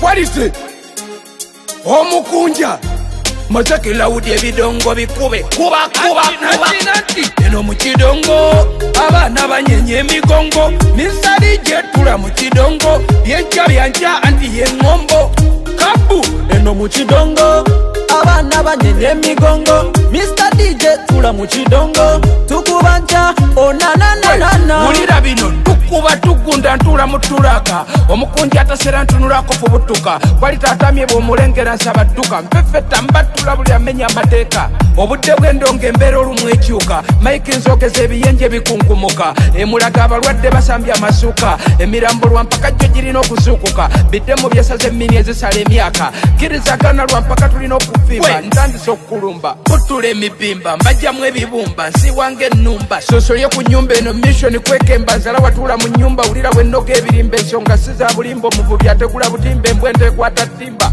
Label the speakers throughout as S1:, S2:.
S1: quality omukunja Mazaki laudi ebidongo bikube kuba eno mu kidongo abana banyenye emigongo misali jetula mu kidongo byenja anti yengombo kabu eno mu kidongo abana banyenye emigongo Mr. DJ tula mu kidongo tukubanja onananana mulira bino tukuba tugunda ntula mutulaka omukunja atasera ntunulako fubutuka kwali tatamye bomulengera nsabadduka mpefeta mbatula buli amenya amateeka obudde bw'endongo embeera olumu ekyuka mayiki nzokeza ebiyenje bikunkumuka emulaga abalwadde basambya amasuka emirambo lwampaka jjo girina okuzuukuka bidde mu byesaza emmini ezisala emyaka kirizagana lwampaka tulina okufimba ntandise okukulumba butula emibimba mbajjamu ebibumba nsiwanga ennumba sosolye ku nnyumba eno mission kwekemba nzala watula mu nnyumba wulira bwennoga ebirimba ensonga si za bulimba omuvubi ategula butimba embwente ekwata ttimba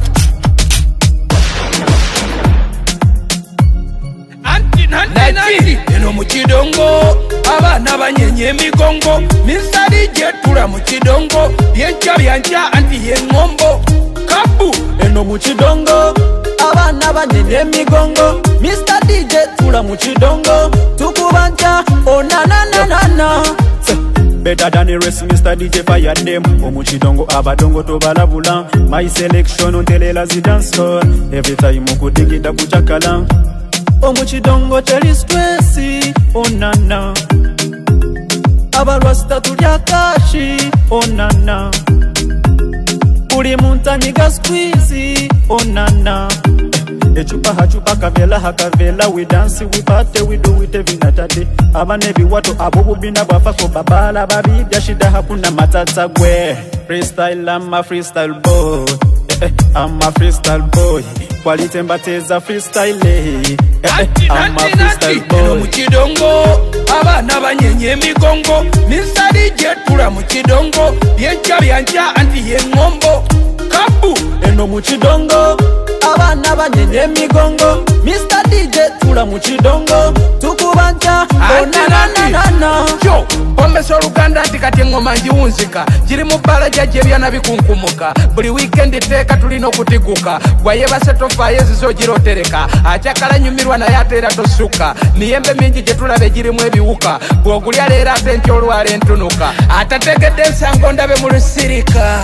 S1: Nati eno mu kidongo abana banyenye emigongo misali jetula mu kidongo byenja anti yengombo kabu eno mu kidongo abana banyenye emigongo Mr. DJ tula mu kidongo tukubanja onananana
S2: Better than the rest, Mr. DJ fire them. Omuchidongo abadongo to balabula. My selection on telelazi dance floor. Every time muku digida kuchakala. Omuchidongo teli stressi, onana. Abarwasta tulya kashi, onana. Uri muntanyiga squeezy, onana. Echupa hachupa kavela hakavela. We dance, we party, we do it every night day. Abanebi watu abubu bina bafako babala babibya shida hakuna matata gwe. Freestyle, I'm a freestyle boy. I'm a freestyle boy. Quality mbateza freestyle. I'm a freestyle boy.
S1: Eno mu kidongo abana banyenye emigongo misali jetula mu kidongo byenja anti yengombo kabu
S2: eno mu kidongo
S1: abana banyenye emigongo Mr. DJ tula mu kidongo tukubanja onananana yo omesa oluganda nti kati engoma njiwunzika giri mu bbala jajja ebyana bikunkumuka buli weekend teeka tulina okutiguka gwayebase tofaayo ezizo girotereka akyakala nyumirwa naye ateera tosuka miyembe mingi gye tulaba egirimu ebiwuka bw'ogulya leero ate nti olwala entunuka atategedde ensango ndabe mu lusirika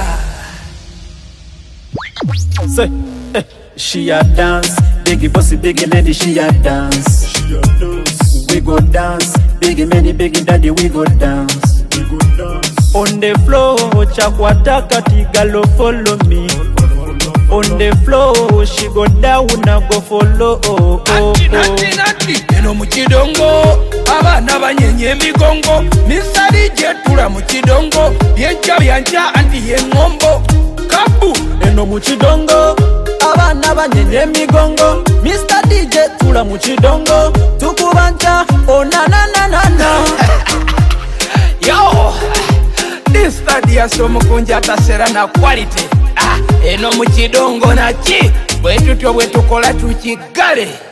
S2: She a dance, biggie bossy, biggie lady, she a dance. We go dance, biggie many, biggie daddy, we go dance. On the floor, chakwataka tigalo follow me. On the floor, she go down, now go follow.
S1: Nati eno mu kidongo abana banyenye emigongo misali jetula mu kidongo byenja anti yengombo kabu
S2: eno mu kidongo
S1: abana banyenye emigongo Mr. DJ tula mu kidongo tukubanja onananana yo this study omukunja atasera na quality eno mu kidongo naki bwe tutyo bwe tukola tukigale